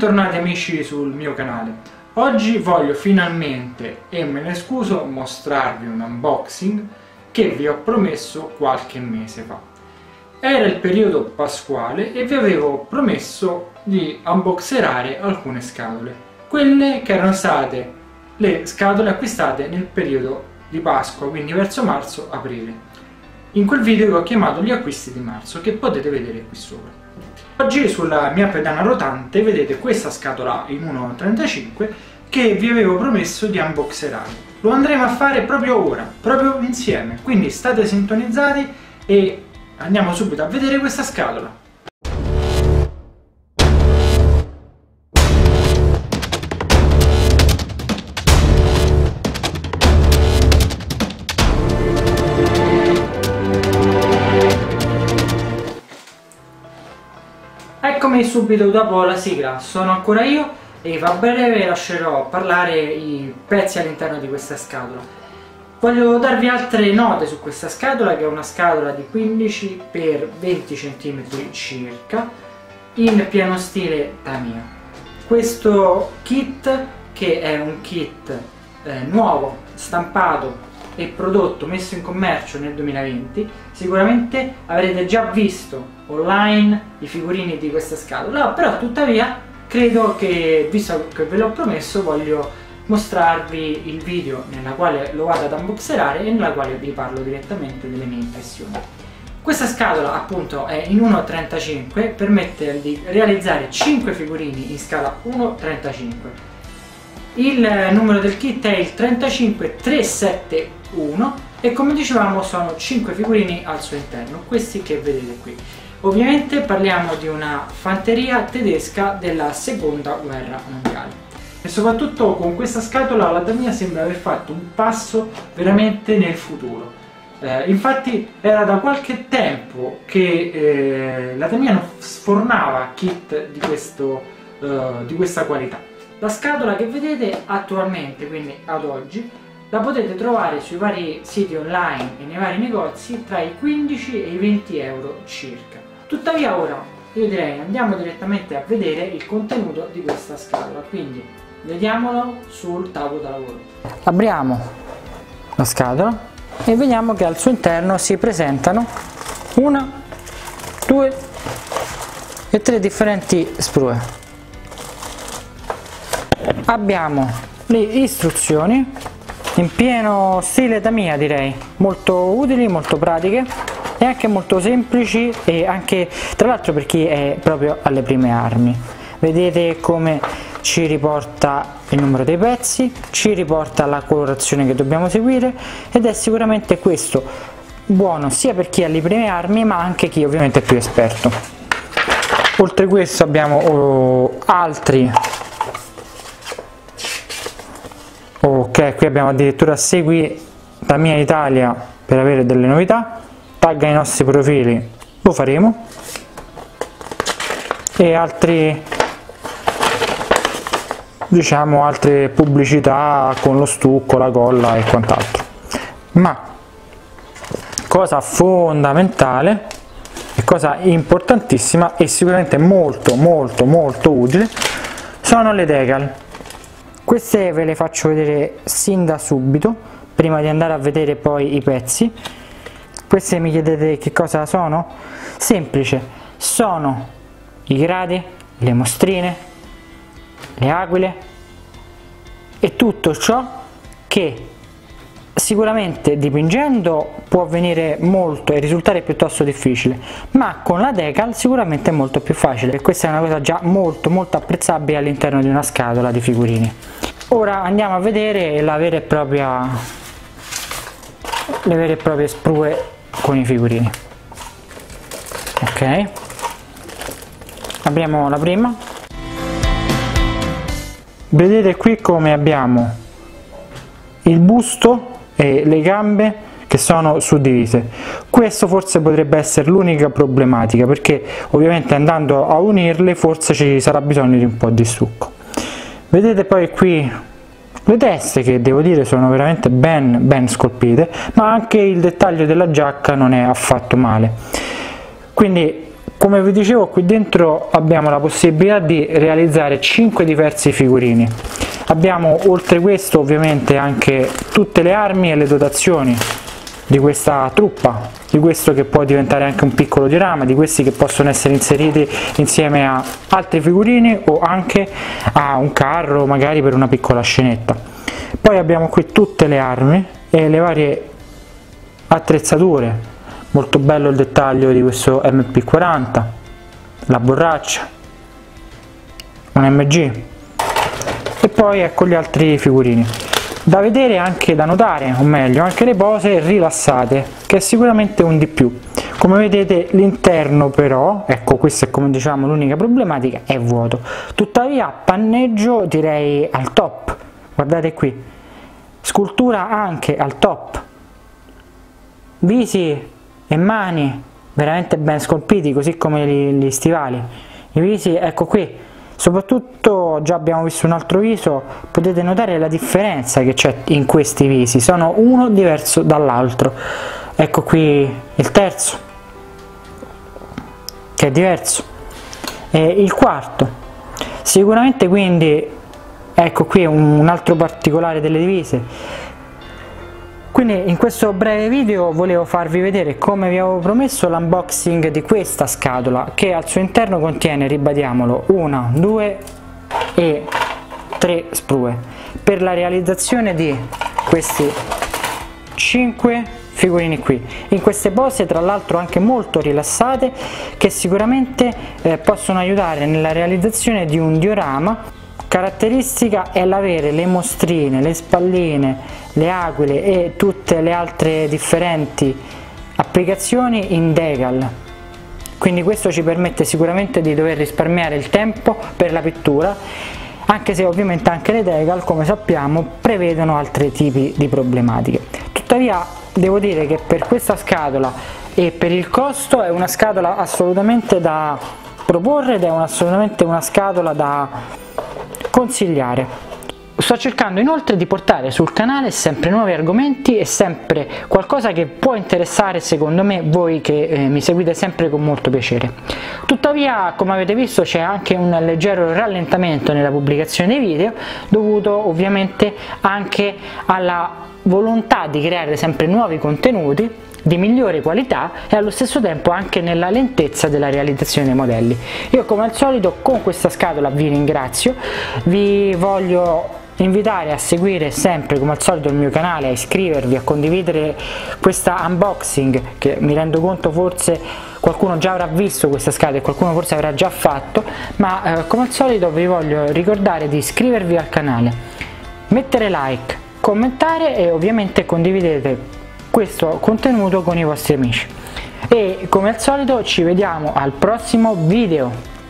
Bentornati amici sul mio canale. Oggi voglio finalmente, e me ne scuso, mostrarvi un unboxing che vi ho promesso qualche mese fa. Era il periodo pasquale e vi avevo promesso di unboxerare alcune scatole, quelle che erano state le scatole acquistate nel periodo di Pasqua, quindi verso marzo-aprile. In quel video che ho chiamato gli acquisti di marzo, che potete vedere qui sopra. Oggi sulla mia pedana rotante vedete questa scatola in 1.35 che vi avevo promesso di unboxerare. Lo andremo a fare proprio ora, proprio insieme, quindi state sintonizzati e andiamo subito a vedere questa scatola. Eccomi subito dopo la sigla, sono ancora io e a breve lascerò parlare i pezzi all'interno di questa scatola. Voglio darvi altre note su questa scatola, che è una scatola di 15 x 20 cm circa, in pieno stile Tamiya. Questo kit, che è un kit nuovo, stampato e prodotto, messo in commercio nel 2020, sicuramente avrete già visto online i figurini di questa scatola, però tuttavia credo che, visto che ve l'ho promesso, voglio mostrarvi il video nella quale lo vado ad unboxerare e nella quale vi parlo direttamente delle mie impressioni. Questa scatola appunto è in 1.35, permette di realizzare 5 figurini in scala 1.35. Il numero del kit è il 35371 e come dicevamo sono 5 figurini al suo interno, questi che vedete qui. Ovviamente parliamo di una fanteria tedesca della seconda guerra mondiale. E soprattutto con questa scatola la Tamiya sembra aver fatto un passo veramente nel futuro. Infatti era da qualche tempo che la Tamiya non sfornava kit di questa qualità. La scatola che vedete attualmente, quindi ad oggi, la potete trovare sui vari siti online e nei vari negozi tra i 15 e i 20 euro circa. Tuttavia ora io direi andiamo direttamente a vedere il contenuto di questa scatola, quindi vediamolo sul tavolo da lavoro. Apriamo la scatola e vediamo che al suo interno si presentano 1, 2 e 3 differenti sprue. Abbiamo le istruzioni in pieno stile Tamiya, direi, molto utili, molto pratiche e anche molto semplici, e anche tra l'altro per chi è proprio alle prime armi. Vedete come ci riporta il numero dei pezzi, ci riporta la colorazione che dobbiamo seguire, ed è sicuramente questo buono sia per chi è alle prime armi ma anche chi ovviamente è più esperto. Oltre a questo abbiamo altri. Ok, qui abbiamo addirittura segui Tamiya Italia per avere delle novità, tagga i nostri profili, lo faremo, e altri, diciamo, altre pubblicità con lo stucco, la colla e quant'altro. Ma cosa fondamentale e cosa importantissima e sicuramente molto utile sono le decal. Queste ve le faccio vedere sin da subito, prima di andare a vedere poi i pezzi. Queste mi chiedete che cosa sono? Semplice, sono i gradi, le mostrine, le aquile e tutto ciò che sicuramente dipingendo può venire molto e risultare piuttosto difficile, ma con la decal sicuramente è molto più facile, e questa è una cosa già molto apprezzabile all'interno di una scatola di figurini. Ora andiamo a vedere le vere e proprie sprue con i figurini. Ok, apriamo la prima. Vedete qui come abbiamo il busto e le gambe che sono suddivise. Questo forse potrebbe essere l'unica problematica, perché ovviamente andando a unirle forse ci sarà bisogno di un po' di stucco. Vedete poi qui le teste, che devo dire sono veramente ben scolpite, ma anche il dettaglio della giacca non è affatto male. Quindi Come vi dicevo, qui dentro abbiamo la possibilità di realizzare 5 diversi figurini. Abbiamo oltre questo ovviamente anche tutte le armi e le dotazioni di questa truppa, di questo che può diventare anche un piccolo diorama, di questi che possono essere inseriti insieme a altri figurini o anche a un carro, magari per una piccola scenetta. Poi abbiamo qui tutte le armi e le varie attrezzature, molto bello il dettaglio di questo MP40, la borraccia, un MG e poi ecco gli altri figurini. Da vedere, anche da notare, o meglio, anche le pose rilassate, che è sicuramente un di più. Come vedete l'interno però, ecco questa è come diciamo l'unica problematica, è vuoto. Tuttavia panneggio direi al top, guardate qui, scultura anche al top, visi e mani veramente ben scolpiti, così come gli stivali. I visi, ecco qui. Soprattutto già abbiamo visto un altro viso, potete notare la differenza che c'è in questi visi, sono uno diverso dall'altro. Ecco qui il terzo, che è diverso, e il quarto. Sicuramente quindi, ecco qui un altro particolare delle divise. Quindi in questo breve video volevo farvi vedere, come vi avevo promesso, l'unboxing di questa scatola che al suo interno contiene, ribadiamolo, 1, 2 e 3 sprue per la realizzazione di questi 5 figurini qui, in queste pose tra l'altro anche molto rilassate, che sicuramente possono aiutare nella realizzazione di un diorama. Caratteristica è l'avere le mostrine, le spalline, le aquile e tutte le altre differenti applicazioni in decal, quindi questo ci permette sicuramente di dover risparmiare il tempo per la pittura, anche se ovviamente anche le decal, come sappiamo, prevedono altri tipi di problematiche. Tuttavia devo dire che per questa scatola e per il costo è una scatola assolutamente da proporre ed è assolutamente una scatola da consigliare. Sto cercando inoltre di portare sul canale sempre nuovi argomenti e sempre qualcosa che può interessare secondo me voi che mi seguite sempre con molto piacere. Tuttavia, come avete visto, c'è anche un leggero rallentamento nella pubblicazione dei video, dovuto ovviamente anche alla volontà di creare sempre nuovi contenuti di migliore qualità e allo stesso tempo anche nella lentezza della realizzazione dei modelli. Io come al solito con questa scatola vi ringrazio, vi voglio invitare a seguire sempre come al solito il mio canale, a iscrivervi, a condividere questa unboxing, che mi rendo conto forse qualcuno già avrà visto questa scatola e qualcuno forse avrà già fatto, ma come al solito vi voglio ricordare di iscrivervi al canale, mettere like, commentare e ovviamente condividete questo contenuto con i vostri amici. E come al solito ci vediamo al prossimo video.